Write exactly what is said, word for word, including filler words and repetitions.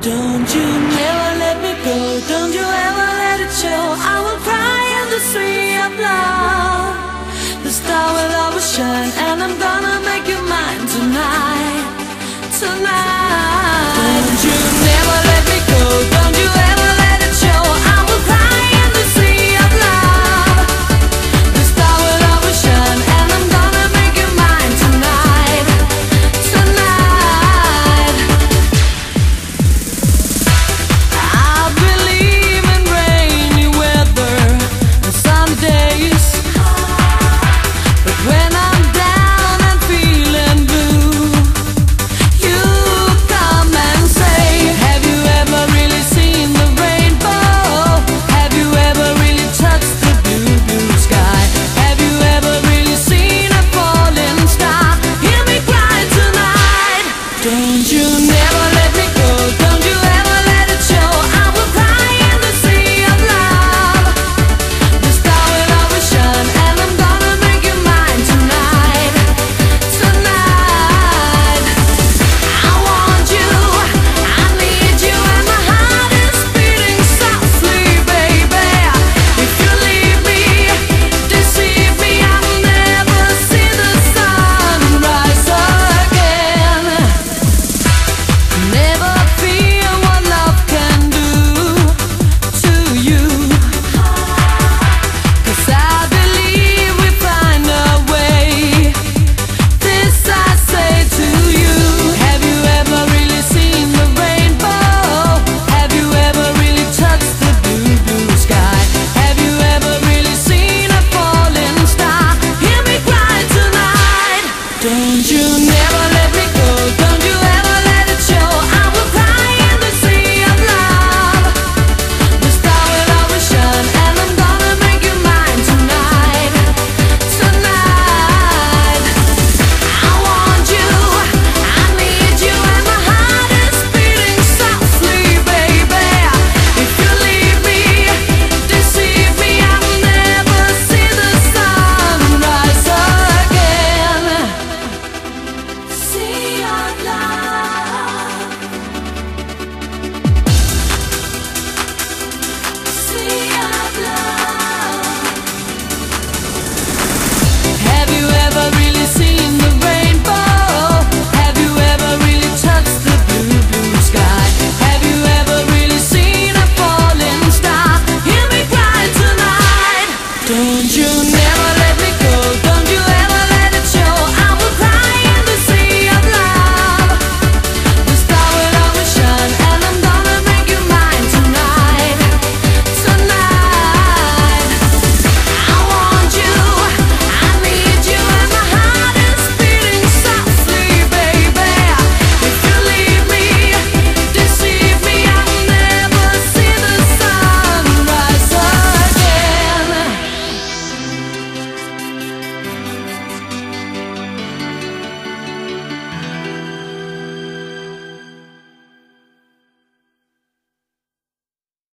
Don't you never let me go, don't you ever let it show. I will cry in the sea of love. The star will always shine, and I'm gonna make you mine tonight, tonight. Don't you never let me go, don't you ever let it show. I will cry in the sea of love. The star will always shine, and I'm gonna make you mine tonight, tonight. I believe in rainy weather and sunny days, but when I'm down and feeling blue, you come and say, have you ever really seen the rainbow? Have you ever really touched the blue, blue sky? Have you ever really seen a falling star? Hear me cry tonight. Don't you never